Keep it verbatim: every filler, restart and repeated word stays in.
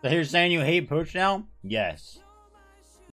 So you're saying you hate POACH now? Yes.